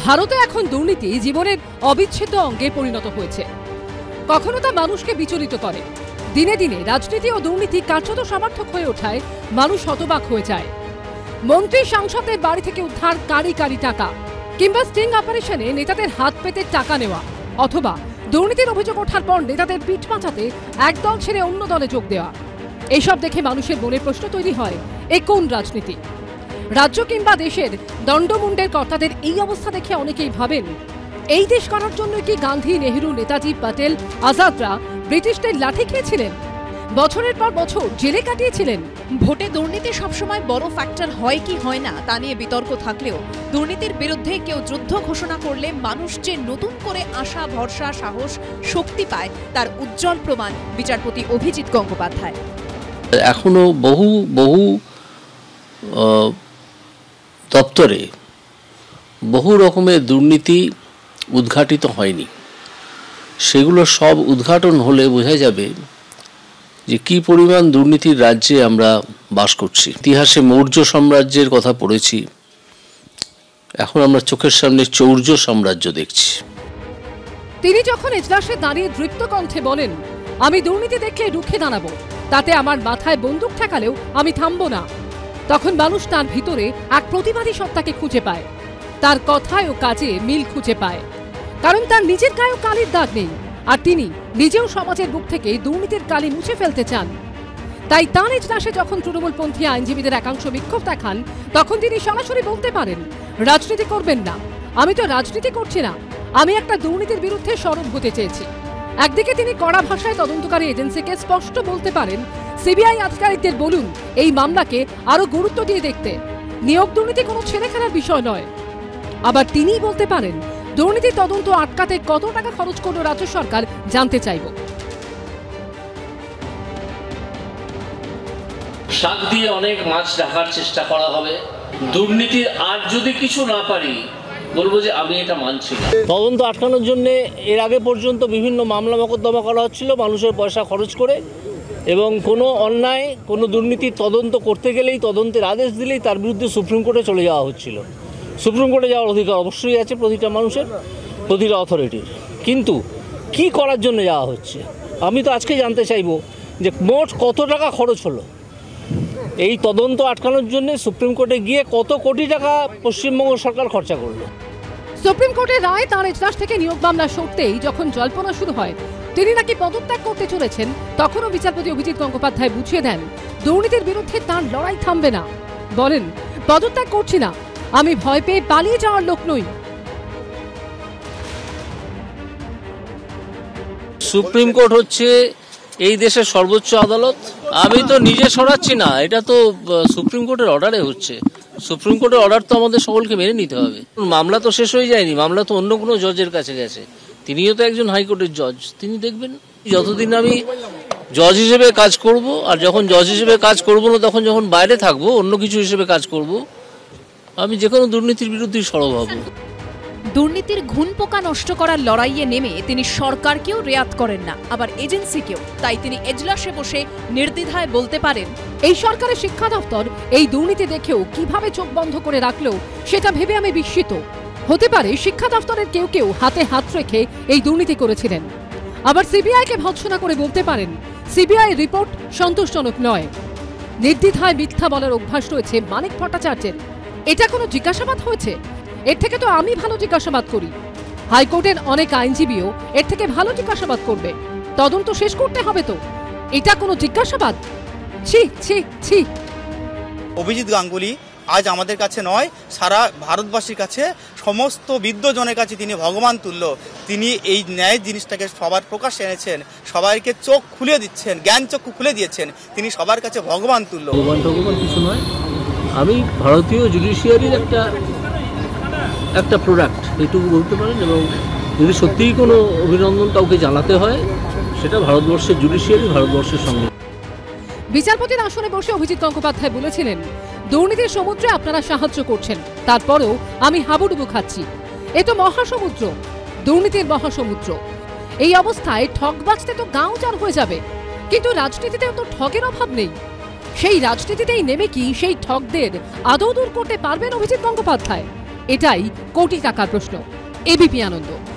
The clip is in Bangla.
ভারতে এখন দুর্নীতি জীবনের অবিচ্ছেদ্য অঙ্গে পরিণত হয়েছে। কখনো তা মানুষকে বিচলিত করে। দিনে দিনে রাজনীতি ও দুর্নীতি কার্যত সমার্থক হয়ে ওঠায় মানুষ হতবাক হয়ে যায়। মন্ত্রী সাংসদের বাড়ি থেকে উদ্ধার কারি কারি টাকা, কিংবা স্টিং অপারেশনে নেতাদের হাত পেতে টাকা নেওয়া, অথবা দুর্নীতির অভিযোগ ওঠার পর নেতাদের পিঠ বাঁচাতে এক দল ছেড়ে অন্য দলে যোগ দেওয়া। এইসব দেখে মানুষের মনে প্রশ্ন তৈরি হয়, এ কোন রাজনীতি? রাজ্য কিংবা দেশের দণ্ডমুণ্ডের কর্তাদের এই অবস্থা দেখে অনেকেই ভাবেন, এই দেশ করার জন্য কি গান্ধী, নেহেরু, নেতাজি, প্যাটেল, আজাদরা ব্রিটিশদের লাঠি খেয়েছিলেন, বছরের পর বছর জেলে কাটিয়েছিলেন? ভোটে দুর্নীতি সবসময় বড় ফ্যাক্টর হয় কি হয় না তা নিয়ে বিতর্ক থাকলেও দুর্নীতির বিরুদ্ধে কেউ যুদ্ধ ঘোষণা করলে মানুষ যে নতুন করে আশা, ভরসা, সাহস, শক্তি পায় তার উজ্জ্বল প্রমাণ বিচারপতি অভিজিৎ গঙ্গোপাধ্যায়। এখনো বহু বহু দপ্তরে বহু রকমের দুর্নীতি উদ্ঘাটিত হয়নি। সেগুলো সব উদ্ঘাটন হলে বোঝা যাবে যে কি পরিমাণ দুর্নীতির রাজ্যে আমরা বাস করছি। ইতিহাসে মৌর্য সাম্রাজ্যের কথা পড়েছি, এখন আমরা চোখের সামনে চৌর্য সাম্রাজ্য দেখছি। তিনি যখন এজলাসে দাঁড়িয়ে দৃপ্ত কণ্ঠে বলেন, আমি দুর্নীতি দেখলে রুখে দাঁড়াবো, তাতে আমার মাথায় বন্দুক ঠেকালেও আমি থামবো না, তখন মানুষ তার ভিতরে এক প্রতিবাদী সত্তাকে খুঁজে পায়। তার কথায় ও কাজে মিল খুঁজে পায়, কারণ তার নিজের গায়েও কালির দাগ নেই, আর তিনি নিজেও সমাজের বুক থেকে দুর্নীতির কালি মুছে ফেলতে চান। তাই তাঁর এজলাসে যখন তৃণমূলপন্থী আইনজীবীদের একাংশ বিক্ষোভ দেখান, তখন তিনি সরাসরি বলতে পারেন, রাজনীতি করবেন না, আমি তো রাজনীতি করছি না, আমি একটা দুর্নীতির বিরুদ্ধে সরব হতে চেয়েছি। একদিকে তিনি কড়া ভাষায় তদন্তকারী এজেন্সিকে স্পষ্ট বলতে পারেন, সিবিআই আধিকারিকদের বলুন এই মামলাকে আরো গুরুত্ব দিয়ে দেখতে, নিয়োগ দুর্নীতি কোনো ছেলে খেলার বিষয় নয়। আবার তিনিই বলতে পারেন, দুর্নীতির তদন্ত আটকাতে কত টাকা খরচ করল রাজ্য সরকার জানতে চাইব। শাক দিয়ে অনেক মাছ ঢাকার চেষ্টা করা হবে। দুর্নীতির আর যদি কিছু না পারি, বলবো যে আমি এটা মানছি না। তদন্ত আটকানোর জন্য এর আগে পর্যন্ত বিভিন্ন মামলা মোকদ্দমা করা হচ্ছিল মানুষের পয়সা খরচ করে, এবং কোনো অন্যায়, কোনো দুর্নীতির তদন্ত করতে গেলেই, তদন্তের আদেশ দিলেই তার বিরুদ্ধে সুপ্রিম কোর্টে চলে যাওয়া হচ্ছিল। সুপ্রিম কোর্টে যাওয়ার অধিকার অবশ্যই আছে প্রতিটা মানুষের, প্রতিটা অথরিটির, কিন্তু কি করার জন্য যাওয়া হচ্ছে? আমি তো আজকে জানতে চাইব যে মোট কত টাকা খরচ হলো এই তদন্ত আটকানোর জন্য? সুপ্রিম কোর্টে গিয়ে কত কোটি টাকা পশ্চিমবঙ্গ সরকার খরচা করলো? সুপ্রিম কোর্টের রায় তাঁর এজলাস থেকে নিয়োগ মামলা সরতেই যখন জল্পনা শুরু হয় তিনি নাকি পদত্যাগ করতে চলেছেন, তখনও বিচারপতি অভিজিৎ গঙ্গোপাধ্যায় বুঝিয়ে দেন, দুর্নীতির বিরুদ্ধে তাঁর লড়াই থামবে না। বলেন, পদত্যাগ করছি না, আমি ভয় পেয়ে পালিয়ে যাওয়ার লোক নই। সুপ্রিম কোর্ট হচ্ছে এই দেশের সর্বোচ্চ আদালত। আমি তো নিজে সরাচ্ছি না, এটা তো সুপ্রিম কোর্টের অর্ডারে হচ্ছে। সুপ্রিম কোর্টের অর্ডার তো আমাদের সকলকে মেনে নিতে হবে। মামলা তো শেষ হয়ে যায়নি, মামলা তো অন্য কোনো জজের কাছে গেছে। তিনিও তো একজন হাইকোর্টের জজ, তিনি দেখবেন। যতদিন আমি জজ হিসেবে কাজ করব, আর যখন জজ হিসেবে কাজ করব না, তখন যখন বাইরে থাকবো অন্য কিছু হিসেবে কাজ করব, আমি যে কোনো দুর্নীতির বিরুদ্ধে সরব হব। দুর্নীতির ঘুণ পোকা নষ্ট করার লড়াইয়ে নেমে তিনি সরকারকেও রেয়াত করেন না, আবার এজেন্সিকেও। তাই তিনি এজলাসে বসে নির্দ্বিধায় বলতে পারেন, এই সরকারের শিক্ষা দপ্তর এই দুর্নীতি দেখেও কিভাবে চোখ বন্ধ করে রাখলো সেটা ভেবে আমি বিস্মিত। হতে পারে শিক্ষা দপ্তরের কেউ কেউ হাতে হাত রেখে এই দুর্নীতি করেছিলেন। আবার সিবিআইকে ভৎসনা করে বলতে পারেন, সিবিআই রিপোর্ট সন্তোষজনক নয়। নির্দ্বিধায় মিথ্যা বলার অভ্যাস রয়েছে মানিক ভট্টাচার্যের। এটা কোনো জিজ্ঞাসাবাদ হয়েছে? এর থেকে তো আমি ভালো জিজ্ঞাসাবাদ করি। হাইকোর্টের অনেক আইনজীবীও এর থেকে ভালো জিজ্ঞাসাবাদ করবে। তদন্ত শেষ করতে হবে তো, এটা কোনো জিজ্ঞাসাবাদ? ছি ছি ছি। অভিজিৎ গাঙ্গুলি আজ আমাদের কাছে নয়, সারা ভারতবাসীর কাছে, সমস্ত বিদ্বজনের কাছে তিনি ভগবান তুল্য। তিনি এই ন্যায় জিনিসটাকে সবার প্রকাশ এনেছেন, সবাইকে চোখ খুলে দিচ্ছেন, জ্ঞান চক্ষু খুলে দিয়েছেন। তিনি সবার কাছে ভগবান তুল্য। ভগবান কিছু নয়, আমি ভারতীয় জুডিশিয়ারির একটা প্রোডাক্ট, এইটুকু বলতে পারেন। এবং যদি সত্যিই কোনো অভিনন্দন কাউকে জানাতে হয়, সেটা ভারতবর্ষের জুডিশিয়ারি, ভারতবর্ষের সঙ্গে। বিচারপতির আসনে বসে অভিজিৎ গঙ্গোপাধ্যায় বলেছিলেন, দুর্নীতির সমুদ্রে আপনারা সাহায্য করছেন, তারপরেও আমি হাবুডুবু খাচ্ছি। এ তো মহাসমুদ্র, দুর্নীতির মহাসমুদ্র। এই অবস্থায় ঠক বাঁচতে তো গাঁও জার হয়ে যাবে, কিন্তু রাজনীতিতেও তো ঠগের অভাব নেই। সেই রাজনীতিতেই নেমে কি সেই ঠগদের আদৌ দূর করতে পারবেন অভিজিৎ গঙ্গোপাধ্যায়? এটাই কোটি টাকার প্রশ্ন। এবিপি আনন্দ।